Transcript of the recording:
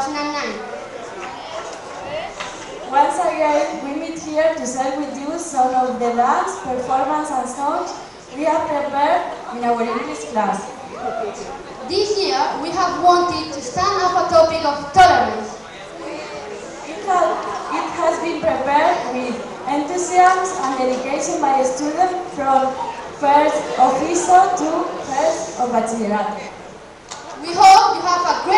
2009. Once again, we meet here to share with you some of the dance, performance and songs we have prepared in our English class. This year, we have wanted to stand up a topic of tolerance. It has been prepared with enthusiasm and dedication by students from first of ISO to first of Bachillerato. We hope you have a great